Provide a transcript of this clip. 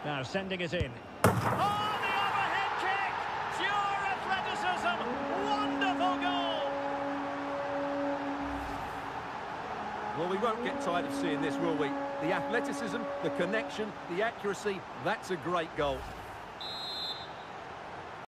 Now sending it in. Oh, the overhead kick! Pure athleticism! Wonderful goal! Well, we won't get tired of seeing this, will we? The athleticism, the connection, the accuracy, that's a great goal.